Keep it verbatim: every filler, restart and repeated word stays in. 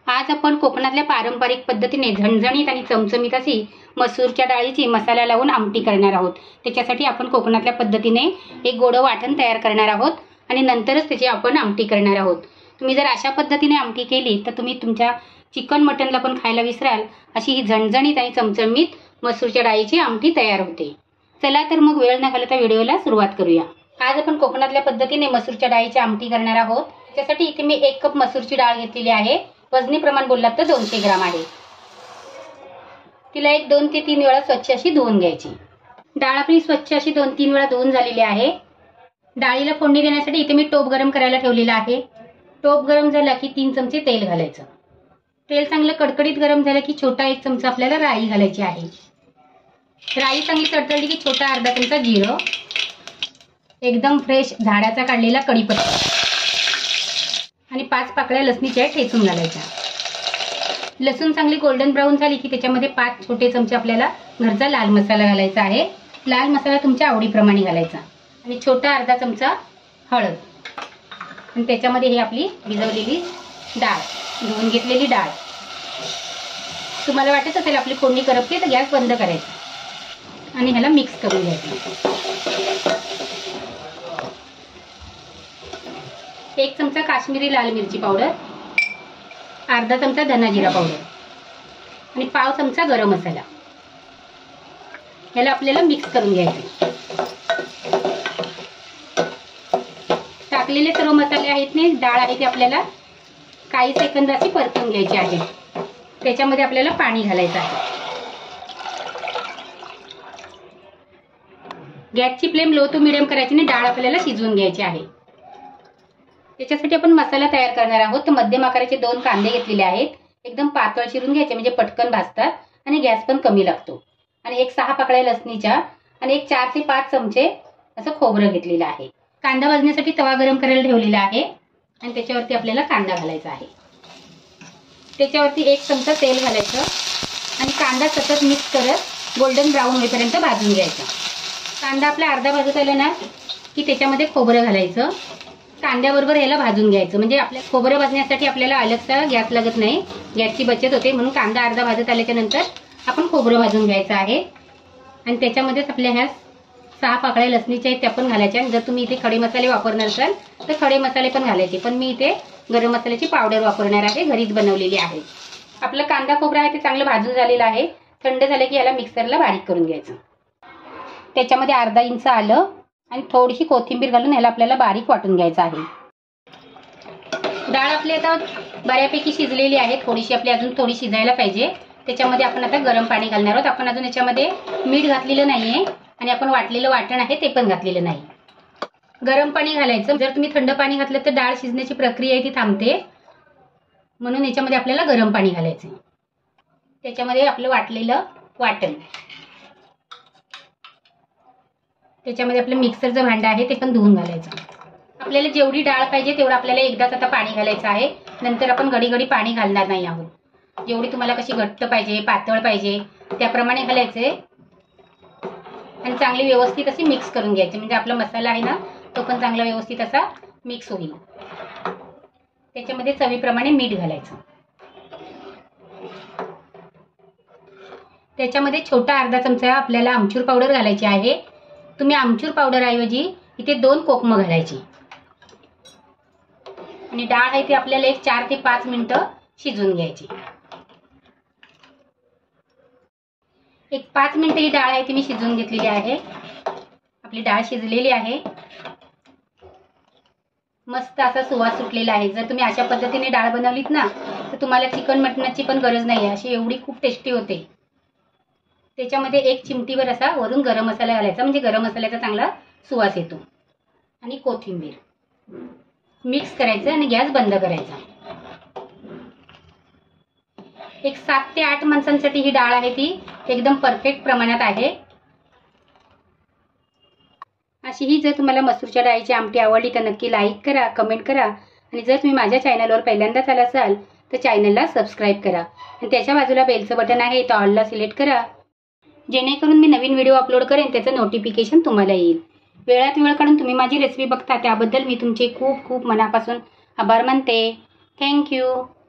आज आपण कोकणातल्या पारंपरिक पद्धतीने झणझणीत आणि चमचमीत अशी मसूरच्या डाळीची मसाला लावून आमटी करणार आहोत। त्याच्यासाठी आपण कोकणातल्या पद्धतीने एक गोड वाटण तयार करणार आहोत आणि नंतरच त्याची आपण आमटी करणार आहोत। तुम्ही जर अशा पद्धतीने आमटी केली तर तुम्ही तुमच्या चिकन मटनला पण खायला विसराल अशी ही झणझणीत आणि चमचमीत मसूरच्या डाळीची आमटी तयार होते। चला तर मग वेळ न घालवता व्हिडिओला सुरुवात करूया। आज आपण कोकणातल्या पद्धतीने मसूरच्या डाळीची आमटी करणार आहोत। त्यासाठी इथे मी एक कप मसूरची डाळ घेतलेली आहे। वजनी प्रमाण बोललात तर दोनशे ग्राम आहे। तिला एक दोन ते तीन वेळा स्वच्छ अशी धुवून घ्यायची। डाळ आपली स्वच्छ अशी दोन तीन वेळा धुवून झालेली आहे। डाळीला फोडणी देण्यासाठी इथे मी टोप गरम करायला ठेवलेला आहे। टोप गरम झाला की तीन चमचे तेल घालायचं। तेल चांगलं कडकडीत गरम झालं की छोटा एक चमचा आपल्याला राई घालायची आहे। राई चांगली तडतडली की छोटा अर्धा चमचा जिरं, एकदम फ्रेश झाडाचा काढलेला कढीपत्ता आणि पाच पाकळ्या लसणीच्या ठेचून घालायच्या। लसूण चांगली गोल्डन ब्राऊन झाली की त्याच्यामध्ये पाच छोटे चमचे आपल्याला घरचा लाल मसाला घालायचा आहे। लाल मसाला तुमच्या आवडीप्रमाणे घालायचा आणि छोटा अर्धा चमचा हळद आणि त्याच्यामध्ये ही आपली भिजवलेली डाळ, धुवून घेतलेली डाळ। तुम्हाला वाटत असेल आपली फोडणी करपली तर गॅस बंद करायचा आणि ह्याला मिक्स करून घ्यायचं। एक चमचा काश्मीरी लाल मिरची पावडर, अर्धा चमचा धना जिरा पावडर आणि पाव चमचा गरम मसाला ह्याला आपल्याला मिक्स करून घ्यायचं। टाकलेले सर्व मसाले आहेत ने डाळ आहे ती आपल्याला काही सेकंद अशी परतून घ्यायची आहे। त्याच्यामध्ये आपल्याला पाणी घालायचं आहे। गॅसची फ्लेम लो टू मिडियम करायची आणि डाळ आपल्याला शिजवून घ्यायची आहे। त्याच्यासाठी आपण मसाला तयार करणार आहोत। तर मध्यम आकाराचे दोन कांदे घेतलेले आहेत। एकदम पातळ चिरून घ्यायचे म्हणजे पटकन भाजतात आणि गॅस पण कमी लागतो। आणि एक सहा पाकळ्या लसणीच्या आणि एक चार ते पाच चमचे असं खोबरं घेतलेलं आहे। कांदा भाजण्यासाठी तवा गरम करायला ठेवलेला आहे आणि त्याच्यावरती आपल्याला कांदा घालायचा आहे। त्याच्यावरती एक चमचा तेल घालायचं आणि कांदा सतत मिक्स करत गोल्डन ब्राऊन होईपर्यंत भाजून घ्यायचा। कांदा आपला अर्धा भाजत आला ना की त्याच्यामध्ये खोबरं घालायचं। कांद्याबरोबर याला भाजून घ्यायचं म्हणजे आपल्या खोबरं भाजण्यासाठी आपल्याला अलगचा गॅस लागत नाही, गॅसची बचत होते। म्हणून कांदा अर्धा भाजत आल्याच्या नंतर आपण खोबरं भाजून घ्यायचं आहे आणि त्याच्यामध्येच आपल्या ह्या सहा पाकळ्या लसणीच्या आहेत त्या पण घालायच्या। जर तुम्ही इथे खडे मसाले वापरणार असाल तर खडे मसाले पण घालायचे, पण मी इथे गरम मसाल्याची पावडर वापरणार आहे, घरीच बनवलेली आहे। आपलं कांदा खोबरं आहे ते चांगलं भाजून झालेलं आहे। थंड झालं की याला मिक्सरला बारीक करून घ्यायचं। त्याच्यामध्ये अर्धा इंच आलं आणि थोडीशी कोथिंबीर घालून याला आपल्याला बारीक वाटून घ्यायचं आहे। डाळ आपली आता बऱ्यापैकी शिजलेली आहे, थोडीशी आपली अजून थोडी शिजायला पाहिजे। त्याच्यामध्ये आपण आता गरम पाणी घालणार आहोत। आपण अजून याच्यामध्ये मीठ घातलेलं नाहीये आणि आपण वाटलेलं वाटण आहे ते पण घातलेलं नाही। गरम पाणी घालायचं। जर तुम्ही थंड पाणी घातलं तर डाळ शिजण्याची प्रक्रिया आहे ती थांबते, म्हणून याच्यामध्ये आपल्याला गरम पाणी घालायचं। त्याच्यामध्ये आपलं वाटलेलं वाटण, त्याच्यामध्ये आपलं मिक्सरचं भांडं आहे ते पण धुवून घालायचं। आपल्याला जेवढी डाळ पाहिजे तेवढं आपल्याला एकदाच आता पाणी घालायचं आहे। नंतर आपण घडी घडी पाणी घालणार नाही आहोत। जेवढी तुम्हाला कशी घट्ट पाहिजे पातळ पाहिजे त्याप्रमाणे घालायचे आणि चांगली व्यवस्थित अशी मिक्स करून घ्यायची म्हणजे आपला मसाला आहे ना तो पण चांगला व्यवस्थित असा मिक्स होईल। त्याच्यामध्ये चवीप्रमाणे मीठ घालायचं। त्याच्यामध्ये छोटा अर्धा चमचा आपल्याला आमचूर पावडर घालायची आहे। तुम्ही आमचूर पावडर ऐवजी इथे दोन कोकमं घालायची आणि डाळ आहे ती आपल्याला एक चार ते पाच मिनिटं शिजवून घ्यायची। एक पाच मिनिटं ही डाळ आहे ती मी शिजवून घेतलेली आहे। आपली डाळ शिजलेली आहे, मस्त असा सुवास सुटलेला आहे। जर तुम्ही अशा पद्धतीने डाळ बनवलीत ना तर तुम्हाला चिकन मटणाची पण गरज नाही आहे, अशी एवढी खूप टेस्टी होते। त्याच्यामध्ये एक चिमटीवर असा वरून गरम मसाला घालायचा म्हणजे गरम मसाल्याचा चांगला सुवास येतो आणि कोथिंबीर मिक्स करायचं आणि गॅस बंद करायचा। एक सात ते आठ माणसांसाठी ही डाळ आहे ती एकदम परफेक्ट प्रमाणात आहे। अशी ही जर तुम्हाला मसूरच्या डाळीची आमटी आवडली तर नक्की लाईक करा, कमेंट करा आणि जर तुम्ही माझ्या चॅनलवर पहिल्यांदाच आला असाल तर चॅनलला सबस्क्राईब करा आणि त्याच्या बाजूला बेलचं बटन आहे तो ऑलला सिलेक्ट करा, जेणेकरून मी नवीन व्हिडिओ अपलोड करेन त्याचं नोटिफिकेशन तुम्हाला येईल। वेळात वेळ काढून तुम्ही माझी रेसिपी बघता त्याबद्दल मी तुमचे खूप खूप मनापासून आभार मानते। थँक्यू।